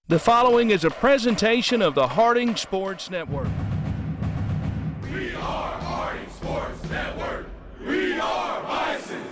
The following is a presentation of the Harding Sports Network. We are Harding Sports Network. We are Bisons.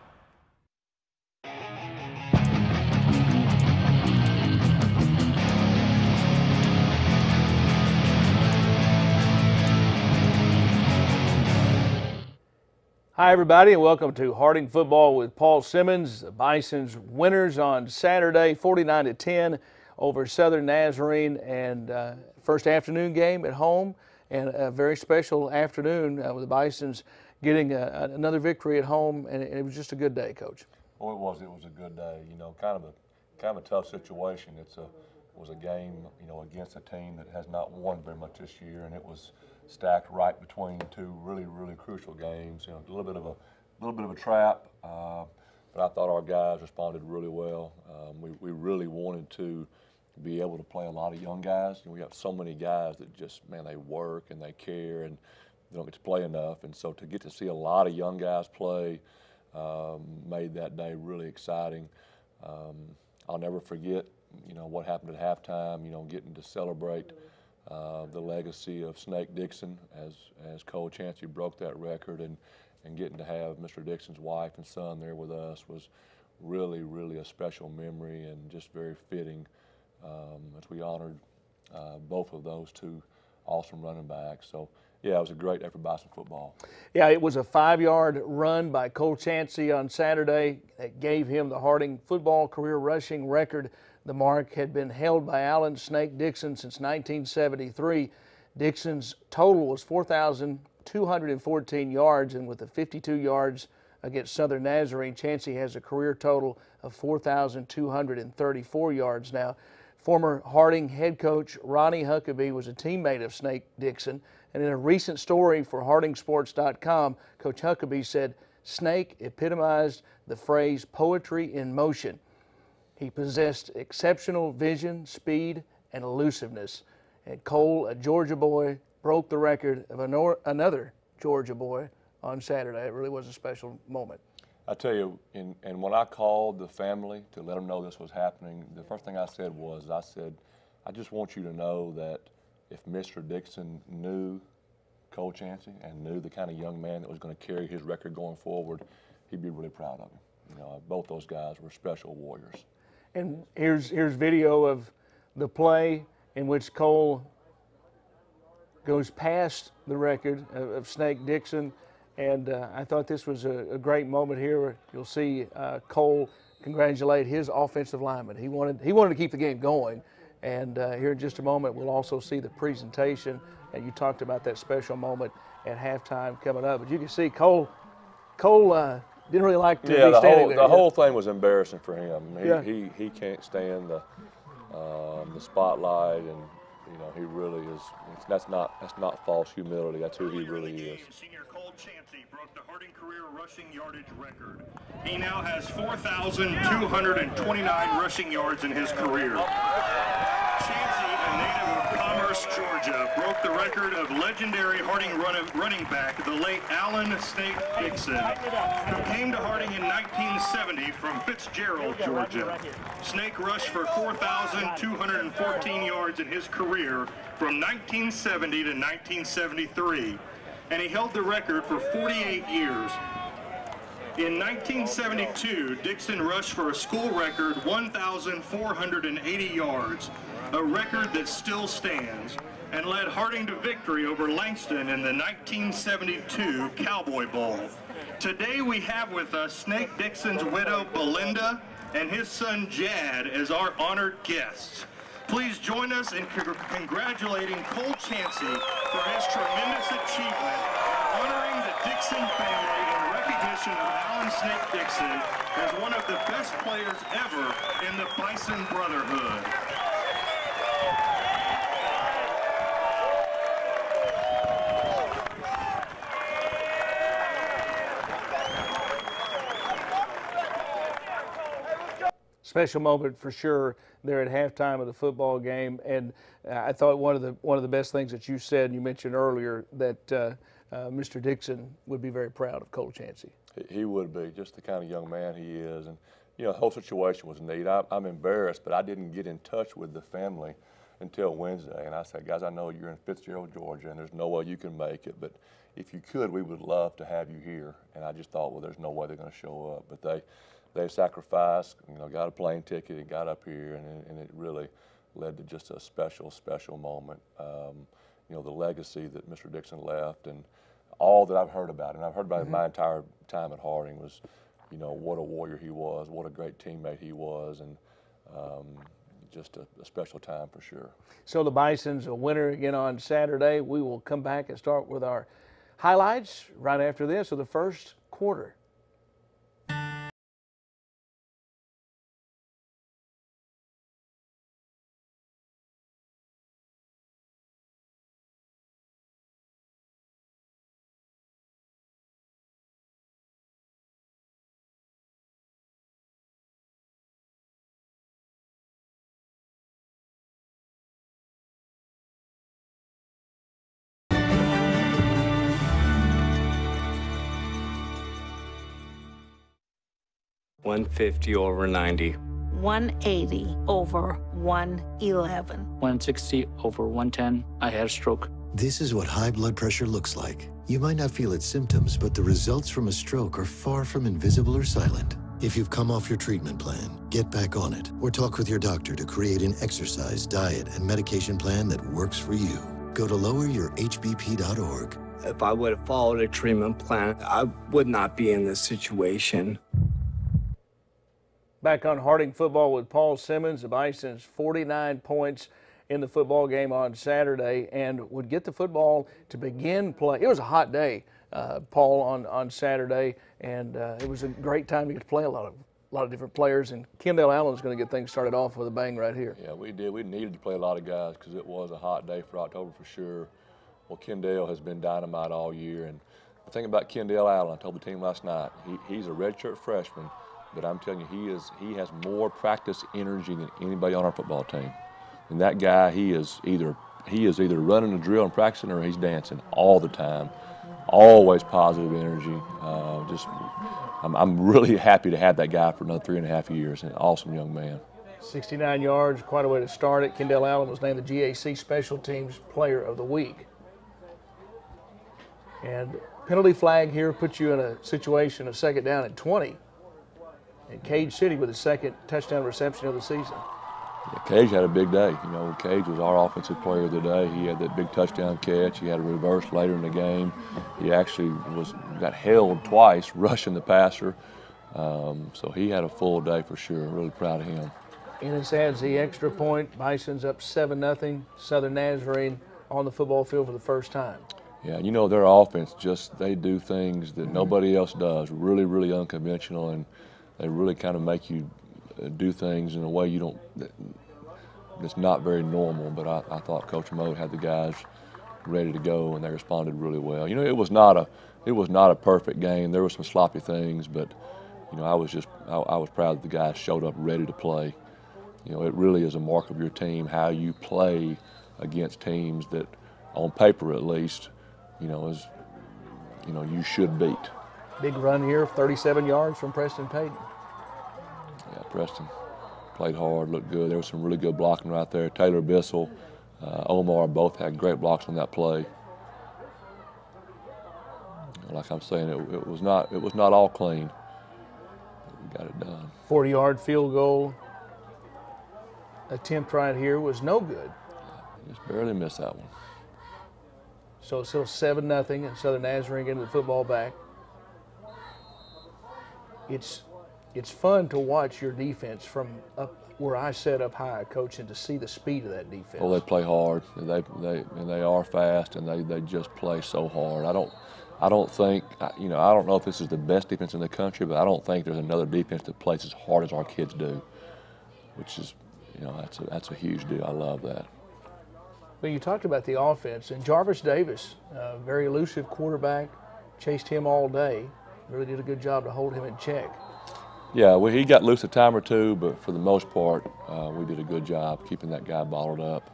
Hi everybody, and welcome to Harding Football with Paul Simmons. The Bisons winners on Saturday, 49-10 over Southern Nazarene, and first afternoon game at home, and a very special afternoon with the Bisons getting another victory at home, and it was just a good day, Coach. Oh, it was a good day. You know, kind of a tough situation. It was a game, you know, against a team that has not won very much this year, and it was stacked right between two really crucial games. You know, a little bit of a trap, but I thought our guys responded really well. We really wanted to be able to play a lot of young guys. You know, we have so many guys that just, man, they work and they care and they don't get to play enough. And so to get to see a lot of young guys play made that day really exciting. I'll never forget, you know, what happened at halftime. You know, getting to celebrate the legacy of Snake Dixon as Cole Chancey broke that record, and getting to have Mr. Dixon's wife and son there with us was really a special memory, and just very fitting as we honored both of those two awesome running backs. So yeah, it was a great effort by Bison football. Yeah, it was a 5-yard run by Cole Chancey on Saturday that gave him the Harding football career rushing record. The mark had been held by Allen Snake Dixon since 1973. Dixon's total was 4,214 yards, and with the 52 yards against Southern Nazarene, Chancey has a career total of 4,234 yards. Now, former Harding head coach Ronnie Huckabee was a teammate of Snake Dixon, and in a recent story for HardingSports.com, Coach Huckabee said Snake epitomized the phrase poetry in motion. He possessed exceptional vision, speed, and elusiveness. And Cole, a Georgia boy, broke the record of another Georgia boy on Saturday. It really was a special moment. I tell you, and when I called the family to let them know this was happening, the first thing I said was, I just want you to know that if Mr. Dixon knew Cole Chancey and knew the kind of young man that was going to carry his record going forward, he'd be really proud of him. You know, both those guys were special warriors. And here's video of the play in which Cole goes past the record of Snake Dixon, and I thought this was a great moment here. You'll see Cole congratulate his offensive lineman. He wanted to keep the game going, and here in just a moment we'll also see the presentation. And you talked about that special moment at halftime coming up, but you can see Cole didn't really like to be standing there. The whole thing was embarrassing for him. He can't stand the spotlight, and you know, he really is. That's not false humility. That's who he really is. Senior Cole Chancey broke the Harding career rushing yardage record. He now has 4,229 rushing yards in his career. Chancey, a native of Commerce, Georgia, broke the record of legendary Harding running back, the late Allen Snake Dixon, who came to Harding in 1970 from Fitzgerald, Georgia. Snake rushed for 4,214 yards in his career from 1970 to 1973, and he held the record for 48 years. In 1972, Dixon rushed for a school record 1,480 yards, a record that still stands, and led Harding to victory over Langston in the 1972 Cowboy Bowl. Today we have with us Snake Dixon's widow Belinda and his son Jad as our honored guests. Please join us in congratulating Cole Chancey for his tremendous achievement, honoring the Dixon family in recognition of Allen Snake Dixon as one of the best players ever in the Bison Brotherhood. Special moment for sure there at halftime of the football game, and I thought one of the best things that you said, and you mentioned earlier, that Mr. Dixon would be very proud of Cole Chancey. He would be, just the kind of young man he is, and you know, the whole situation was neat. I'm embarrassed, but I didn't get in touch with the family until Wednesday. And I said, guys, I know you're in Fitzgerald, Georgia, and there's no way you can make it, but if you could, we would love to have you here. And I just thought, well, there's no way they're going to show up. But they sacrificed, you know, got a plane ticket and got up here, and it really led to just a special, special moment. You know, the legacy that Mr. Dixon left and all that I've heard about, and I've heard about it my entire time at Harding, was, you know, what a warrior he was, what a great teammate he was, and just a special time for sure. So the Bison's a winner again on Saturday. We will come back and start with our highlights right after this of the first quarter. $150 over 90. 180 over 111. 160 over 110. I had a stroke. This is what high blood pressure looks like. You might not feel its symptoms, but the results from a stroke are far from invisible or silent. If you've come off your treatment plan, get back on it, or talk with your doctor to create an exercise, diet, and medication plan that works for you. Go to loweryourhbp.org. If I would have followed a treatment plan, I would not be in this situation. Back on Harding football with Paul Simmons. The Bison's 49 points in the football game on Saturday and would get the football to begin play. It was a hot day, Paul, on Saturday, and it was a great time to get to play a lot of different players. And Kendall Allen's going to get things started off with a bang right here. Yeah, we did. We needed to play a lot of guys because it was a hot day for October for sure. Well, Kendall has been dynamite all year, and the thing about Kendall Allen, I told the team last night, he's a redshirt freshman. But I'm telling you, he has more practice energy than anybody on our football team. And that guy, he is either running a drill and practicing, or he's dancing all the time. Always positive energy. I'm really happy to have that guy for another 3.5 years. An awesome young man. 69 yards, quite a way to start it. Kendall Allen was named the GAC Special Teams Player of the Week. And penalty flag here puts you in a situation of 2nd down and 20. And Cage City with his second touchdown reception of the season. Yeah, Cage had a big day. You know, Cage was our offensive player of the day. He had that big touchdown catch. He had a reverse later in the game. He actually got held twice rushing the passer. So he had a full day for sure. Really proud of him. Ennis adds the extra point. Bison's up 7-0. Southern Nazarene on the football field for the first time. Yeah, you know, their offense they do things that nobody else does. Really, really unconventional, and they really kind of make you do things in a way that's not very normal. But I thought Coach Moe had the guys ready to go, and they responded really well. You know, it was not a perfect game. There were some sloppy things, but you know, I was proud that the guys showed up ready to play. You know, it really is a mark of your team how you play against teams that, on paper at least, you should beat. Big run here, 37 yards from Preston Payton. Yeah, Preston played hard, looked good. There was some really good blocking right there. Taylor Bissell, Omar both had great blocks on that play. Like I'm saying, it was not all clean. We got it done. 40-yard field goal attempt right here was no good. Just barely missed that one. So it's still 7-0, and Southern Nazarene getting the football back. It's fun to watch your defense from up where I set up high, Coach, and to see the speed of that defense. Well, they play hard, and they are fast, and they just play so hard. I don't think, I don't know if this is the best defense in the country, but I don't think there's another defense that plays as hard as our kids do, which is, that's a huge deal. I love that. Well, you talked about the offense, and Jarvis Davis, a very elusive quarterback, chased him all day. Really did a good job to hold him in check. Yeah, well, he got loose a time or two, but for the most part, we did a good job keeping that guy bottled up.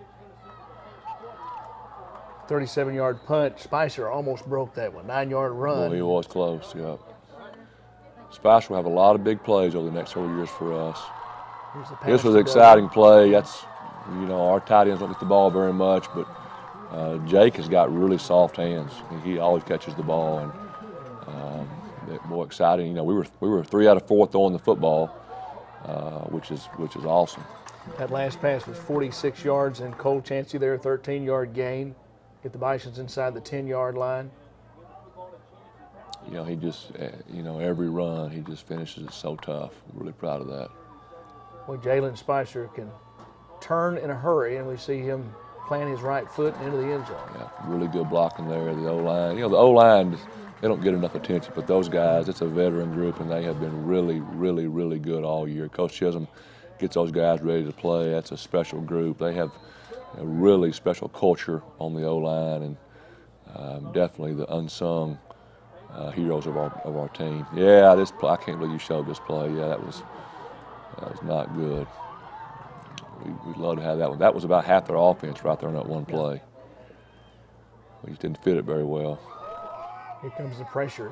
37-yard punt. Spicer almost broke that one. 9-yard run. Well, he was close, yep. Spicer will have a lot of big plays over the next several years for us. This was to an exciting play. That's, you know, our tight ends don't get the ball very much, but Jake has got really soft hands. He always catches the ball, and more exciting. You know, we were 3 out of 4 throwing the football, which is awesome. That last pass was 46 yards, and Cole Chancey there, 13-yard gain. Get the Bisons inside the 10-yard line. You know, he just, you know, every run he just finishes it so tough. Really proud of that. Well, Jalen Spicer can turn in a hurry, and we see him plant his right foot into the end zone. Yeah, really good blocking there. The O-line, you know, the O-line, they don't get enough attention, but those guys, it's a veteran group, and they have been really, really, really good all year. Coach Chisholm gets those guys ready to play. That's a special group. They have a really special culture on the O-line, and definitely the unsung heroes of our team. Yeah, this play, I can't believe you showed this play. Yeah, that was not good. We'd love to have that one. That was about half their offense right there on that one play. We just didn't fit it very well. Here comes the pressure.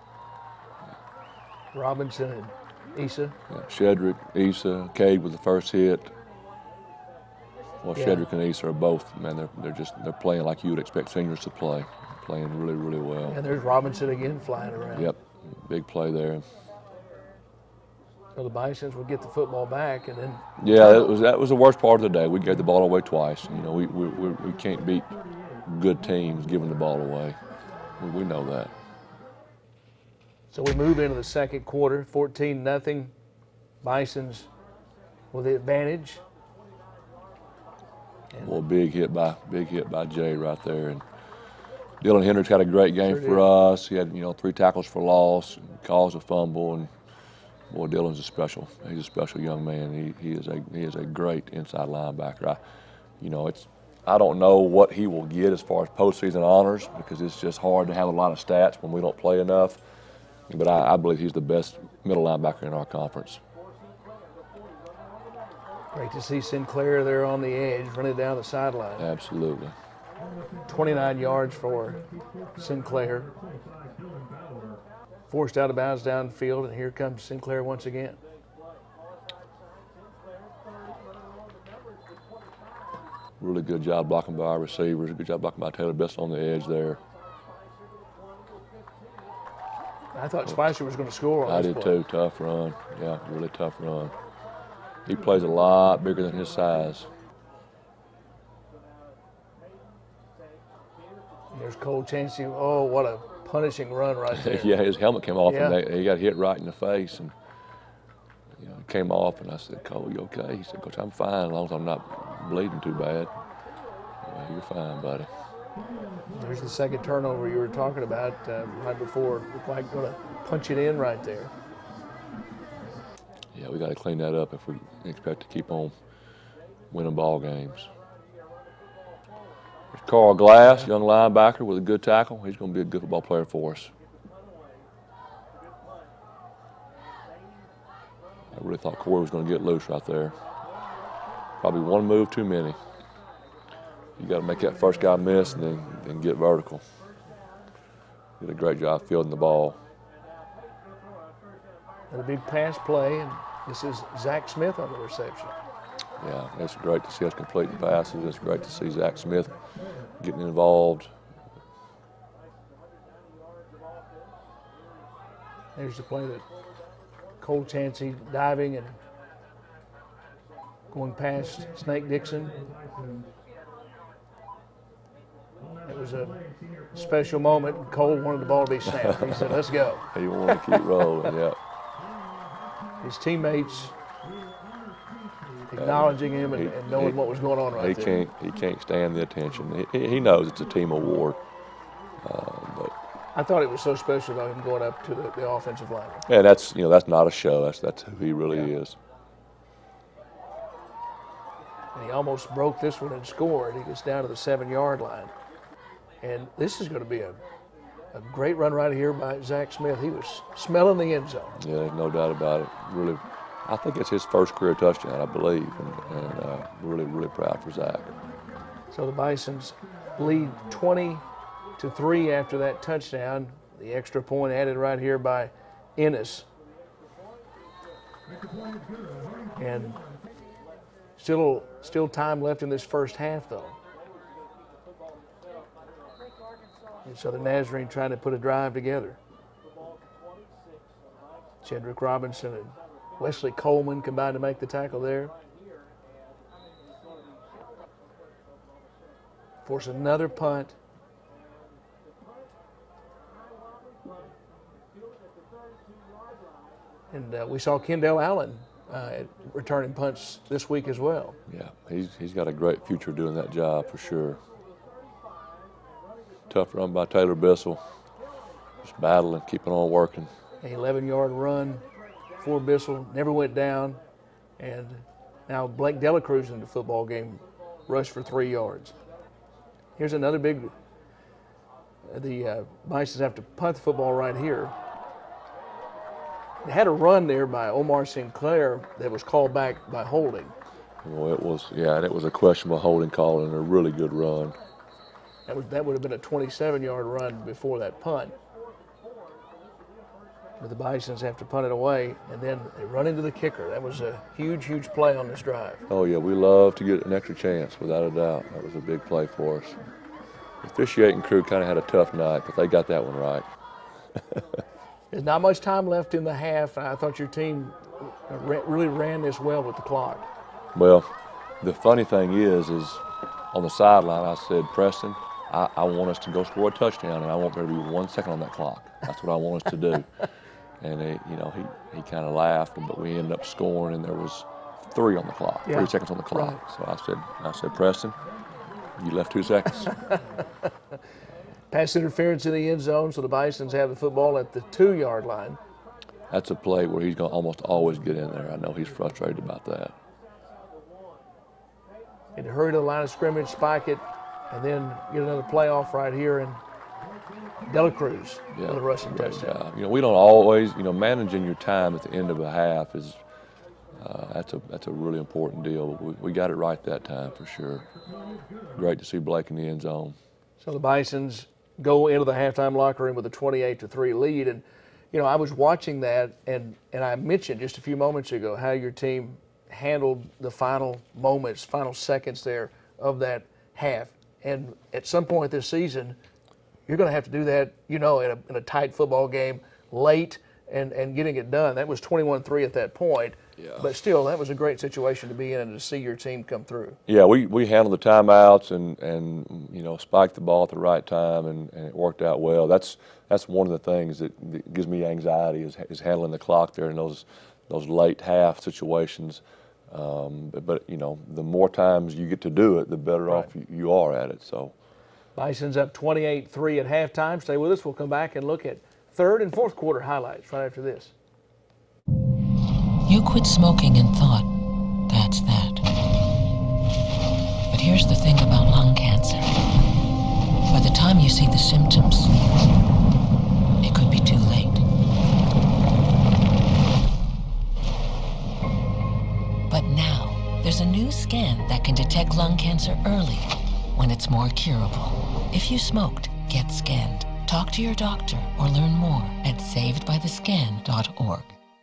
Robinson and Issa. Yeah, Shedrick, Issa, Cade with the first hit. Well, Shedrick and Issa are both, man, they're playing like you would expect seniors to play. Playing really, really well. And there's Robinson again flying around. Yep, big play there. So the Bisons would get the football back, and then yeah, that was the worst part of the day. We gave the ball away twice. You know, we can't beat good teams giving the ball away. We know that. So we move into the second quarter, 14-0. Bisons with the advantage. Well, big hit by Jay right there, and Dylan Hendricks had a great game for us. He had, you know, 3 tackles for loss, caused a fumble, and boy, Dylan's he's a special young man. He is a great inside linebacker. I don't know what he will get as far as postseason honors, because it's just hard to have a lot of stats when we don't play enough. But I believe he's the best middle linebacker in our conference. Great to see Sinclair there on the edge, running down the sideline. Absolutely. 29 yards for Sinclair. Forced out of bounds downfield, and here comes Sinclair once again. Really good job blocking by our receivers. Good job blocking by Taylor Best on the edge there. I thought Spicer was going to score on this play. I did too. Tough run. Yeah, really tough run. He plays a lot bigger than his size. There's Cole Chancey. Oh, what a punishing run right there. Yeah, his helmet came off, and he got hit right in the face, and you know, it came off. And I said, "Cole, you okay?" He said, "Coach, I'm fine as long as I'm not bleeding too bad." Well, you're fine, buddy. There's the second turnover you were talking about right before. Looked like going to punch it in right there. Yeah, we got to clean that up if we expect to keep on winning ball games. There's Carl Glass, young linebacker with a good tackle. He's going to be a good football player for us. I really thought Corey was going to get loose right there. Probably one move too many. You got to make that first guy miss and then get vertical. Did a great job fielding the ball. And a big pass play, and this is Zach Smith on the reception. Yeah, it's great to see us completing passes. It's great to see Zach Smith getting involved. There's the play that Cole Chancey diving and going past Snake Dixon. It was a special moment. Cole wanted the ball to be snapped. He said, "Let's go." He wanted to keep rolling, yeah. His teammates acknowledging him and knowing what was going on right there. He can't stand the attention. He knows it's a team award. But I thought it was so special about him going up to the offensive line. Yeah, that's not a show. That's who he really is. And he almost broke this one and scored. He gets down to the 7-yard line. And this is going to be a great run right here by Zach Smith. He was smelling the end zone. Yeah, there's no doubt about it. Really, I think it's his first career touchdown, I believe, and really, really proud for Zach. So the Bisons lead 20-3 after that touchdown. The extra point added right here by Ennis And still time left in this first half, though. And so the Nazarene trying to put a drive together. Cedric Robinson and Wesley Coleman combined to make the tackle there. Force another punt. And we saw Kendall Allen returning punts this week as well. Yeah, he's got a great future doing that job for sure. Tough run by Taylor Bissell. Just battling, keeping on working. An 11-yard run for Bissell, never went down. And now Blake Delacruz in the football game rushed for 3 yards. Here's another big, the Bisons have to punt the football right here. They had a run there by Omar Sinclair that was called back by holding. Well, it was a questionable holding call and a really good run. That would have been a 27-yard run before that punt. But the Bisons have to punt it away, and then they run into the kicker. That was a huge, huge play on this drive. Oh, yeah, we love to get an extra chance, without a doubt. That was a big play for us. The officiating crew kind of had a tough night, but they got that one right. There's not much time left in the half. I thought your team really ran this well with the clock. Well, the funny thing is on the sideline, I said, Preston, I want us to go score a touchdown, and I want there to be 1 second on that clock. That's what I want us to do. And he kind of laughed, but we ended up scoring, and there was 3 on the clock, 3 seconds on the clock. Right. So I said, Preston, you left 2 seconds. Pass interference in the end zone, so the Bisons have the football at the 2-yard line. That's a play where he's going to almost always get in there. I know he's frustrated about that. And to hurry to the line of scrimmage, spike it, and then get another playoff right here, and Delacruz with a rushing touchdown. We don't always, managing your time at the end of a half is that's a really important deal. We got it right that time for sure. Great to see Blake in the end zone. So the Bisons go into the halftime locker room with a 28-3 lead, and I was watching that, and I mentioned just a few moments ago how your team handled the final moments, final seconds there of that half. And at some point this season, you're going to have to do that, in a tight football game late and getting it done. That was 21-3 at that point. Yeah. But still, that was a great situation to be in and to see your team come through. Yeah, we handled the timeouts and spiked the ball at the right time, and it worked out well. That's one of the things that gives me anxiety is handling the clock there in those late half situations. But the more times you get to do it, the better off you are at it. So, Bison's up 28-3 at halftime. Stay with us. We'll come back and look at third and fourth quarter highlights right after this. You quit smoking and thought, that's that. But here's the thing about lung cancer. By the time you see the symptoms, it could be too late. But now, there's a new scan that can detect lung cancer early when it's more curable. If you smoked, get scanned. Talk to your doctor or learn more at savedbythescan.org.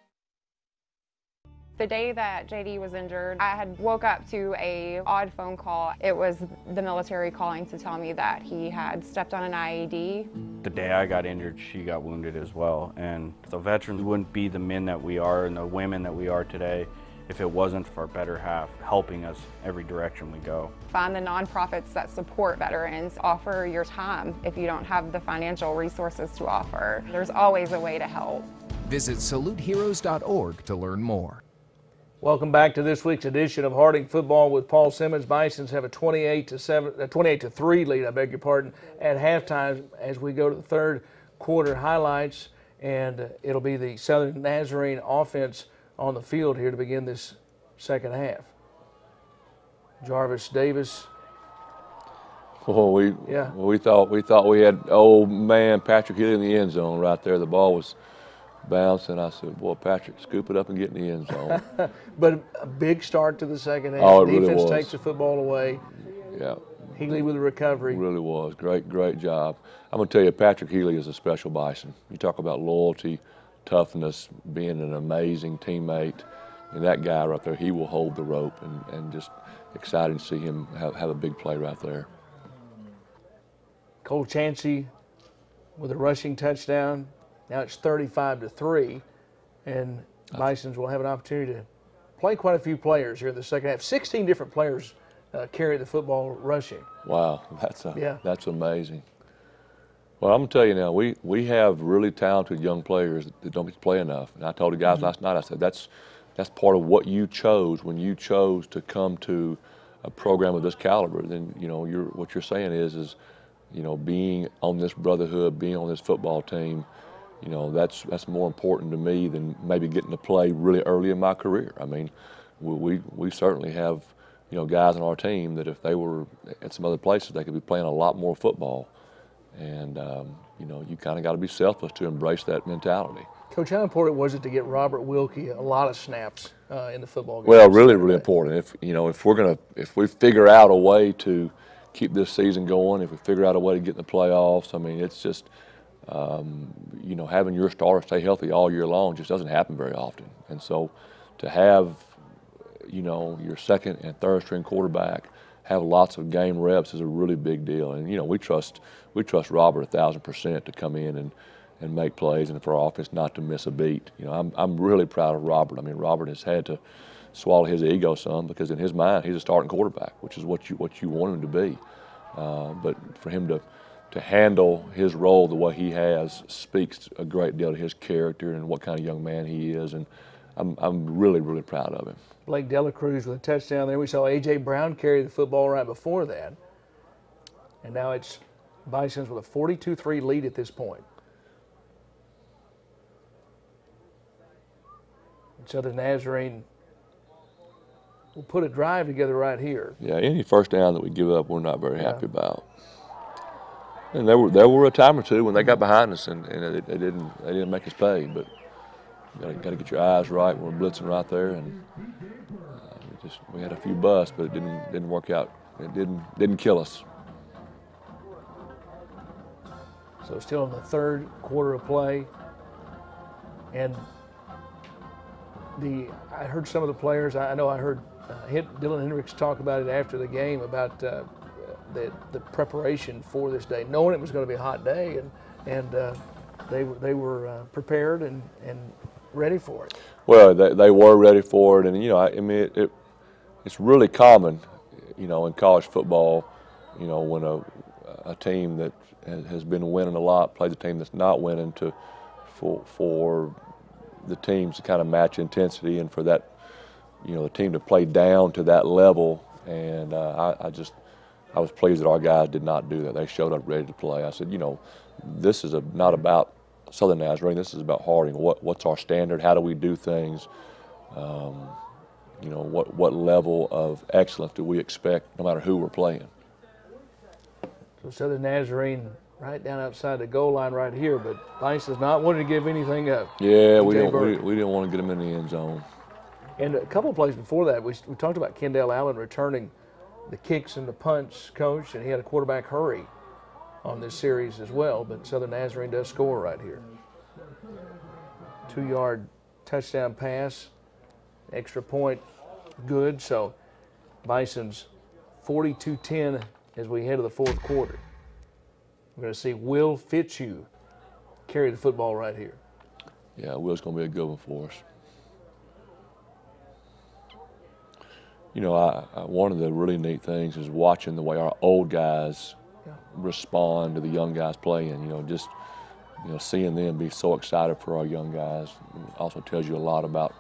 The day that JD was injured, I had woke up to a odd phone call. It was the military calling to tell me that he had stepped on an IED. The day I got injured, she got wounded as well. And the veterans wouldn't be the men that we are and the women that we are today if it wasn't for our better half helping us every direction we go. Find the nonprofits that support veterans. Offer your time if you don't have the financial resources to offer. There's always a way to help. Visit saluteheroes.org to learn more. Welcome back to this week's edition of Harding Football with Paul Simmons. Bisons have a 28-3 lead, at halftime as we go to the third quarter highlights, and it'll be the Southern Nazarene offense on the field here to begin this second half. Jarvis Davis. Well, we thought we had old man Patrick Healy in the end zone right there. The ball was bouncing. I said, boy, Patrick, scoop it up and get in the end zone. But a big start to the second half. Oh, it really was. Defense takes the football away. Yeah. Healy with the recovery. It really was. Great job. I'm going to tell you, Patrick Healy is a special Bison. You talk about loyalty, toughness, being an amazing teammate. And that guy right there, he will hold the rope, and just exciting to see him have a big play right there. Cole Chansey with a rushing touchdown. Now it's 35-3, and Bisons will have an opportunity to play quite a few players here in the second half. 16 different players carry the football rushing. Wow, that's amazing. Well, I'm gonna tell you now, we have really talented young players that don't play enough. And I told the guys last night, I said that's part of what you chose when you chose to come to a program of this caliber. Then what you're saying is being on this brotherhood, being on this football team. That's more important to me than maybe getting to play really early in my career. I mean, we certainly have guys on our team that if they were at some other places, they could be playing a lot more football. And you kind of got to be selfless to embrace that mentality. Coach, how important was it to get Robert Wilkie a lot of snaps in the football game? Well, really important. If we figure out a way to keep this season going, if we figure out a way to get in the playoffs, I mean, it's just having your starter stay healthy all year long just doesn't happen very often. And so to have your second and third string quarterback have lots of game reps is a really big deal. And we trust Robert 1,000% to come in and make plays, and for our offense not to miss a beat. I'm really proud of Robert. I mean, Robert has had to swallow his ego some, because in his mind he's a starting quarterback, which is what you want him to be. But for him to handle his role the way he has speaks a great deal to his character and what kind of young man he is, and I'm really, really proud of him. Blake Delacruz with a touchdown there. We saw A.J. Brown carry the football right before that. And now it's Bisons with a 42-3 lead at this point. Southern Nazarene will put a drive together right here. Yeah, any first down that we give up, we're not very happy about. And there were a time or two when they got behind us and they didn't make us pay. But you got to get your eyes right. We're blitzing right there, and we had a few busts, but it didn't work out. It didn't kill us. So still in the third quarter of play, and I heard some of the players. I know I heard Dylan Hendricks talk about it after the game about the preparation for this day, knowing it was going to be a hot day, and they were prepared and ready for it. Well, they were ready for it, and I mean it's really common, in college football, when a team that has been winning a lot plays a team that's not winning, for the teams to kind of match intensity, and for that the team to play down to that level. And I was pleased that our guys did not do that. They showed up ready to play. I said, this is not about Southern Nazarene. This is about Harding. What's our standard? How do we do things? What level of excellence do we expect no matter who we're playing? So Southern Nazarene right down outside the goal line right here, but Bison's not wanting to give anything up. Yeah, we didn't want to get him in the end zone. And a couple of plays before that, we talked about Kendall Allen returning the kicks and the punts, Coach, and he had a quarterback hurry on this series as well, but Southern Nazarene does score right here. 2-yard touchdown pass, extra point good, so Bison's 42-10 as we head to the fourth quarter. We're going to see Will Fitzhugh carry the football right here. Yeah, Will's going to be a good one for us. One of the really neat things is watching the way our old guys respond to the young guys playing. Seeing them be so excited for our young guys also tells you a lot about,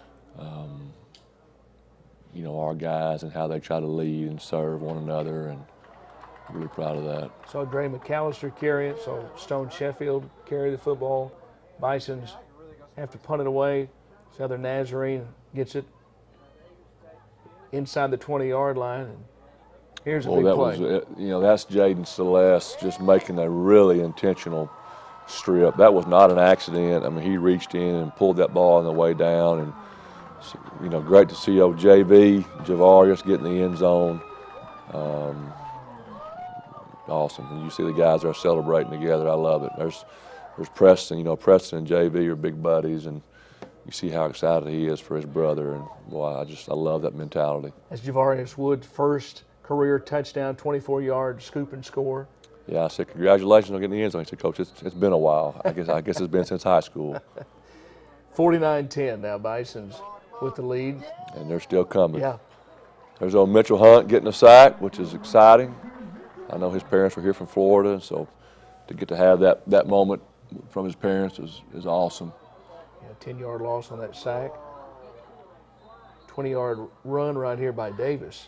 our guys and how they try to lead and serve one another, and really proud of that. Saw Dre McAllister carry it, saw Stone Sheffield carry the football. Bisons have to punt it away. Southern Nazarene gets it inside the 20-yard line, and here's a big play. That's Jaden Celeste just making a really intentional strip. That was not an accident. I mean, he reached in and pulled that ball on the way down, and great to see old JV Javarius get in the end zone. Awesome. And you see the guys are celebrating together. I love it. There's Preston. Preston and JV are big buddies, and you see how excited he is for his brother, and boy, I love that mentality. That's Javarius Wood's first career touchdown, 24 yards, scoop and score. Yeah, I said, congratulations on getting the end zone. He said, Coach, it's been a while. I guess it's been since high school. 49-10 now, Bison's with the lead. And they're still coming. Yeah. There's old Mitchell Hunt getting a sack, which is exciting. I know his parents were here from Florida, and so to get to have that moment from his parents is awesome. Yeah, 10-yard loss on that sack. 20-yard run right here by Davis.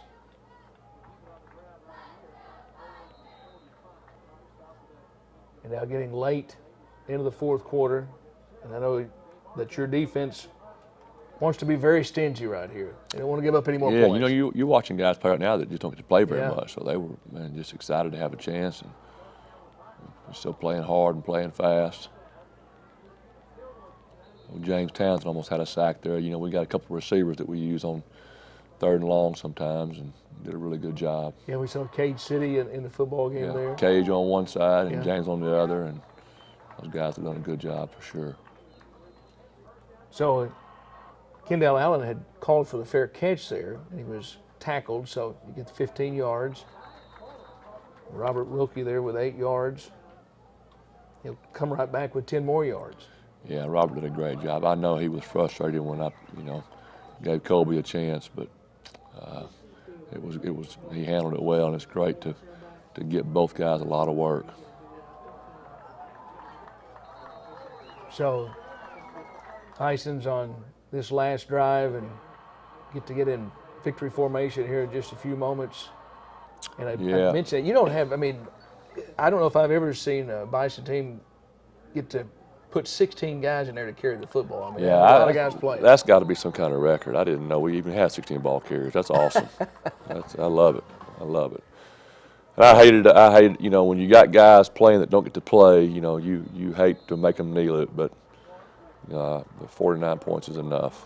And now getting late into the fourth quarter, and I know that your defense wants to be very stingy right here. They don't want to give up any more points. Yeah, you know, you're watching guys play right now that just don't get to play very Yeah. much, so they were, man, just excited to have a chance, and they're still playing hard and playing fast. Well, James Townsend almost had a sack there. You know, we got a couple of receivers that we use on 3rd and long sometimes, and did a really good job. Yeah, we saw Cage City in the football game there. Cage on one side and Yeah. James on the other, and those guys have done a good job for sure. So Kendall Allen had called for the fair catch there, and he was tackled, so you get the 15 yards. Robert Wilkie there with 8 yards. He'll come right back with 10 more yards. Yeah, Robert did a great job. I know he was frustrated when I, gave Colby a chance, but he handled it well, and it's great to get both guys a lot of work. So Bison's on this last drive and get in victory formation here in just a few moments. And I mentioned that you don't have, I don't know if I've ever seen a Bison team get to put 16 guys in there to carry the football. A lot of guys play. That's got to be some kind of record. I didn't know we even had 16 ball carriers. That's awesome. I love it. I love it. And I hate, when you got guys playing that don't get to play, you hate to make them kneel it, but the 49 points is enough.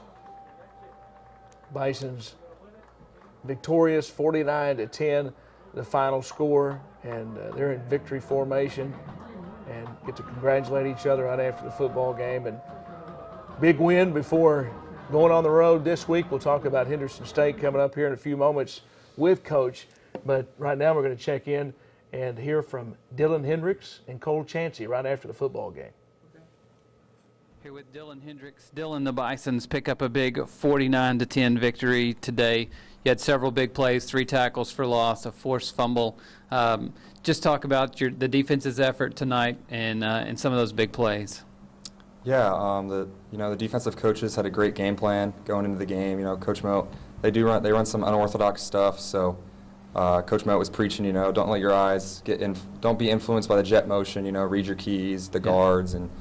Bison's victorious 49-10, the final score, and they're in victory formation and get to congratulate each other right after the football game. And big win before going on the road this week. We'll talk about Henderson State coming up here in a few moments with Coach. But right now we're going to check in and hear from Dylan Hendricks and Cole Chansey right after the football game. Here with Dylan Hendricks. Dylan, the Bisons pick up a big 49-10 victory today. You had several big plays, 3 tackles for loss, a forced fumble. Just talk about the defense's effort tonight and some of those big plays. Yeah, the defensive coaches had a great game plan going into the game. Coach Moat, they run some unorthodox stuff. So Coach Moat was preaching, don't let your eyes don't be influenced by the jet motion. Read your keys, the guards, and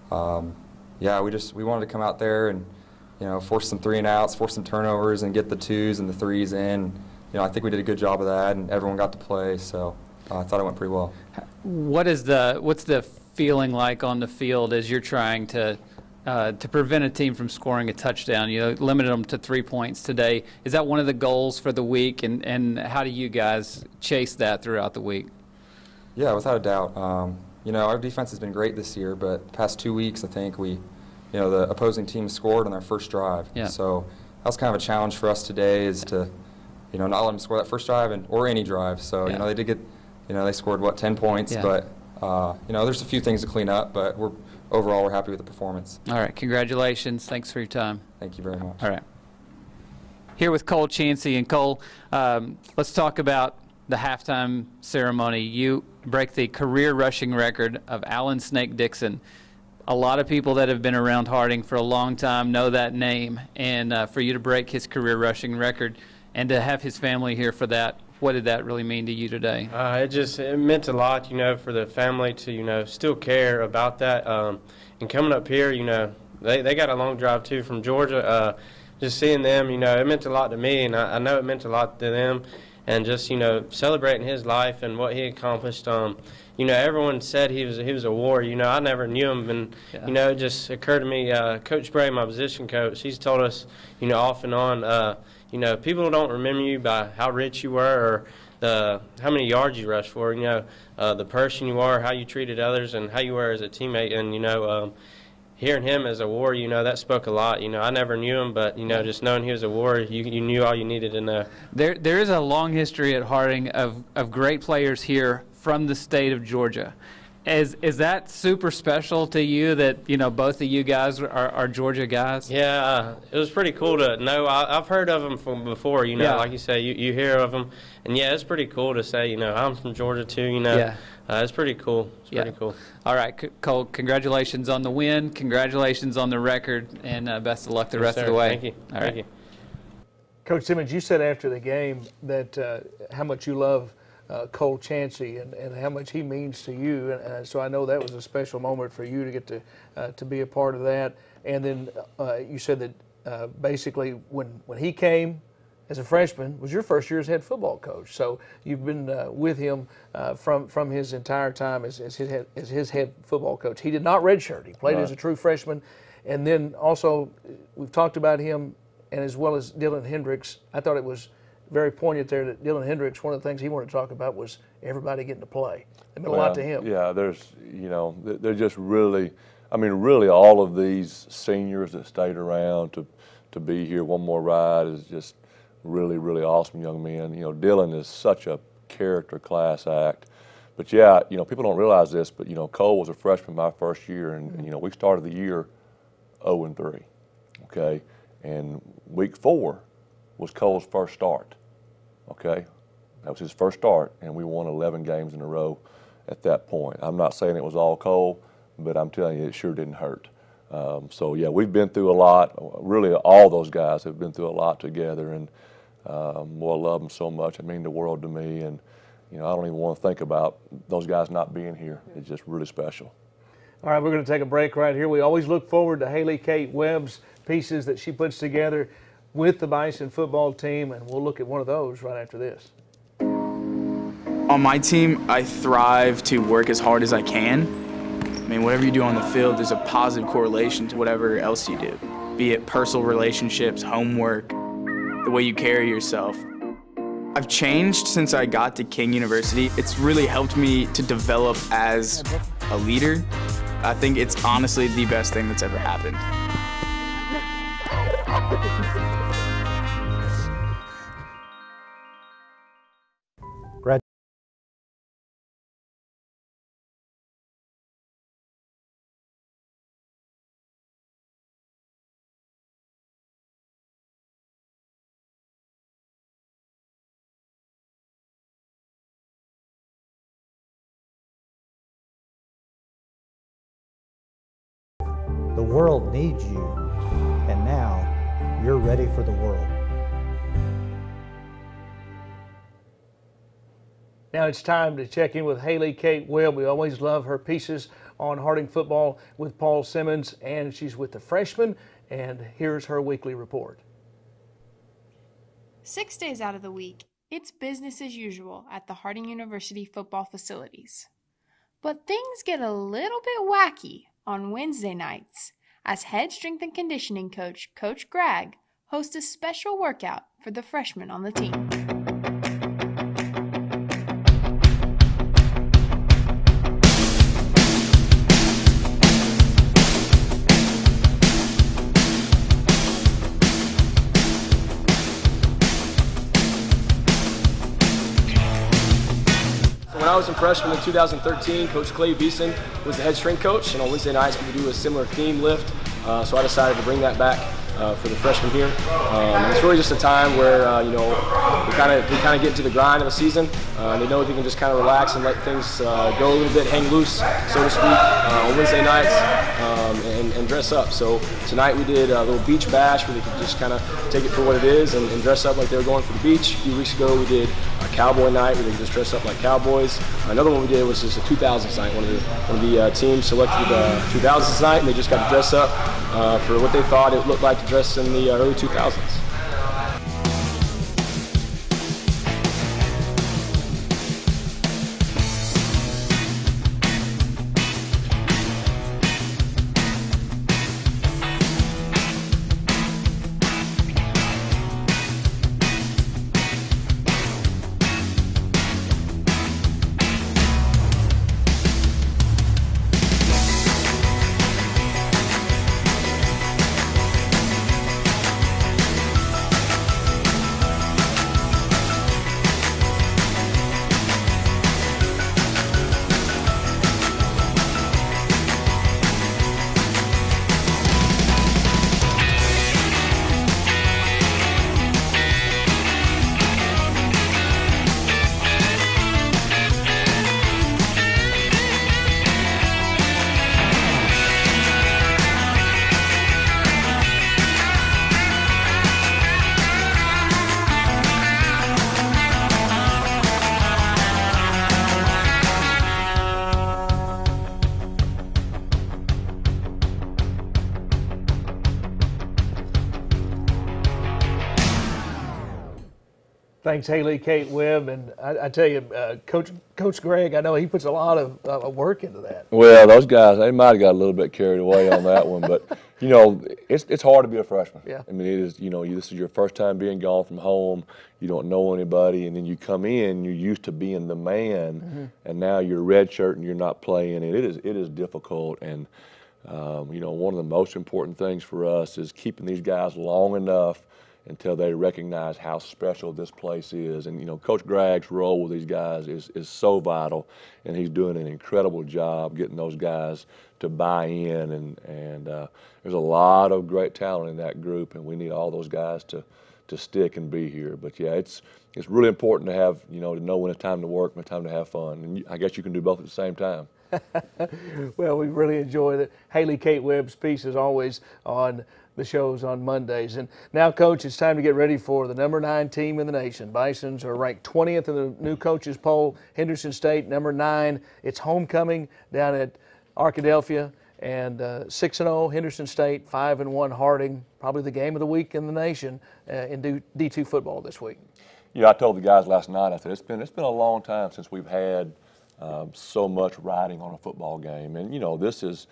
we wanted to come out there and force some 3 and outs, force some turnovers, and get the 2s and the 3s in. I think we did a good job of that, and everyone got to play. So I thought it went pretty well. What's the feeling like on the field as you're trying to prevent a team from scoring a touchdown? Limited them to 3 points today. Is that one of the goals for the week, and how do you guys chase that throughout the week? Yeah, without a doubt. Our defense has been great this year, but the past 2 weeks, I think the opposing team scored on their first drive. Yeah. So that was kind of a challenge for us today, is to, not let them score that first drive or any drive. So they did get, they scored 10 points, but there's a few things to clean up, but overall we're happy with the performance. All right, congratulations. Thanks for your time. Thank you very much. All right. Here with Cole Chansey, and Cole, let's talk about the halftime ceremony. You break the career rushing record of Alan Snake Dixon. A lot of people that have been around Harding for a long time know that name, and for you to break his career rushing record and to have his family here for that, what did that really mean to you today? It meant a lot, for the family to, still care about that. And coming up here, they got a long drive too from Georgia. Just seeing them, it meant a lot to me, and I know it meant a lot to them. And just, celebrating his life and what he accomplished. Everyone said he was a warrior. I never knew him, and it just occurred to me. Coach Bray, my position coach, he's told us, off and on. People don't remember you by how rich you were or how many yards you rushed for. The person you are, how you treated others, and how you were as a teammate. And hearing him as a warrior, you know, that spoke a lot. You know, I never knew him, but, you know, just knowing he was a warrior, you knew all you needed to know. There is a long history at Harding of great players here from the state of Georgia. Is that super special to you that, you know, both of you guys are Georgia guys? Yeah, it was pretty cool to know. I've heard of them from before, you know, Yeah. like you say, you hear of them. And, yeah, it's pretty cool to say, you know, I'm from Georgia too, you know. Yeah. It's pretty cool. It's pretty cool. All right, Cole, congratulations on the win. Congratulations on the record, and best of luck the rest of the way. Thank you. All right. Thank you. Coach Simmons, you said after the game that how much you love Cole Chansey and how much he means to you, and so I know that was a special moment for you to get to be a part of that. And then you said that basically when he came as a freshman was your first year as head football coach. So you've been with him from his entire time as his head football coach. He did not redshirt. He played as a true freshman, and then also we've talked about him, and as well as Dylan Hendricks. I thought it was very poignant there that Dylan Hendricks, one of the things he wanted to talk about was everybody getting to play. It meant a lot to him. Yeah, there's, you know, they're just really, I mean, really all of these seniors that stayed around to be here one more ride is just really, really awesome young men. You know, Dylan is such a character class act. But yeah, you know, people don't realize this, but, you know, Cole was a freshman my first year, and you know, we started the year 0-3, okay? And week 4 was Cole's first start, okay? That was his first start, and we won 11 games in a row at that point. I'm not saying it was all Cole, but I'm telling you, it sure didn't hurt. So, yeah, we've been through a lot. Really, all those guys have been through a lot together, and boy, I love them so much. It means the world to me, and, you know, I don't even want to think about those guys not being here. It's just really special. All right, we're going to take a break right here. We always look forward to Haley Kate Webb's pieces that she puts together with the Bison football team, and we'll look at one of those right after this. On my team, I thrive to work as hard as I can. I mean, whatever you do on the field, there's a positive correlation to whatever else you do, be it personal relationships, homework, the way you carry yourself. I've changed since I got to King University. It's really helped me to develop as a leader. I think it's honestly the best thing that's ever happened. The world needs you, and now you're ready for the world. Now it's time to check in with Haley Kate Webb. We always love her pieces on Harding football with Paul Simmons, and she's with the freshmen, and here's her weekly report. 6 days out of the week, it's business as usual at the Harding University football facilities. But things get a little bit wacky on Wednesday nights as head strength and conditioning coach, Coach Gregg, hosts a special workout for the freshmen on the team. When I was a freshman in 2013, Coach Clay Beeson was the head strength coach, and on Wednesday nights we would do a similar theme lift. So I decided to bring that back for the freshmen here. It's really just a time where you know, we kind of get into the grind of the season. They know they can just kind of relax and let things go a little bit, hang loose, so to speak, on Wednesday nights, and dress up. So tonight we did a little beach bash where they could just kind of take it for what it is and dress up like they were going for the beach. A few weeks ago we did a cowboy night where they could just dress up like cowboys. Another one we did was just a 2000s night. One of the teams selected 2000s night, and they just got to dress up for what they thought it looked like to dress in the early 2000s. Thanks, Haley, Kate Webb, and I tell you, Coach Greg, I know he puts a lot of work into that. Well, those guys, they might have got a little bit carried away on that one, but you know, it's hard to be a freshman. Yeah. I mean, it is. You know, this is your first time being gone from home. You don't know anybody, and then you come in. You're used to being the man, and now you're redshirt and you're not playing. And it is difficult. And you know, one of the most important things for us is keeping these guys long enough until they recognize how special this place is. And, you know, Coach Gregg's role with these guys is so vital, and he's doing an incredible job getting those guys to buy in. And there's a lot of great talent in that group, and we need all those guys to stick and be here. But, yeah, it's really important to have, you know, to know when it's time to work and when it's time to have fun. And I guess you can do both at the same time. Well, we really enjoy the Haley Kate Webb's piece, as always, on the shows on Mondays. And now, Coach, it's time to get ready for the number 9 team in the nation. Bisons are ranked 20th in the new coaches poll. Henderson State, number 9. It's homecoming down at Arkadelphia, and 6-0 Henderson State, 5-1 Harding. Probably the game of the week in the nation in D2 football this week. You know, I told the guys last night, I said it's been a long time since we've had so much riding on a football game. And you know, this is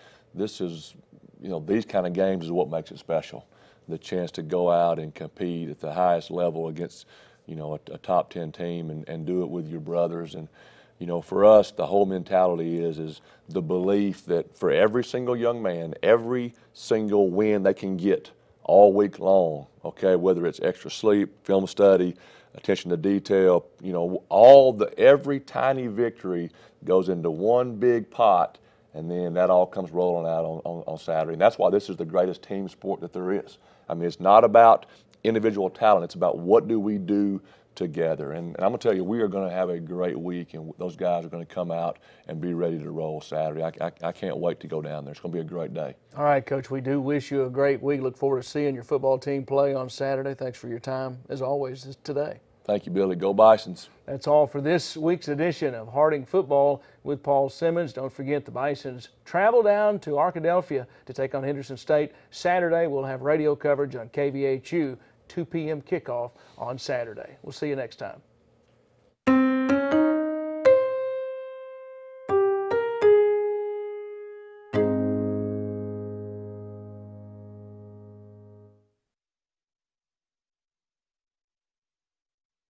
you know, these kind of games is what makes it special. The chance to go out and compete at the highest level against, you know, a top 10 team and do it with your brothers. And, you know, for us, the whole mentality is the belief that for every single young man, every single win they can get all week long, okay, whether it's extra sleep, film study, attention to detail, you know, every tiny victory goes into one big pot, and then that all comes rolling out on Saturday. And that's why this is the greatest team sport that there is. I mean, it's not about individual talent. It's about what do we do together. And I'm going to tell you, we are going to have a great week, and those guys are going to come out and be ready to roll Saturday. I can't wait to go down there. It's going to be a great day. All right, Coach, we do wish you a great week. Look forward to seeing your football team play on Saturday. Thanks for your time, as always, today. Thank you, Billy. Go Bisons. That's all for this week's edition of Harding Football with Paul Simmons. Don't forget the Bisons travel down to Arkadelphia to take on Henderson State. Saturday, we'll have radio coverage on KVHU, 2 p.m. kickoff on Saturday. We'll see you next time.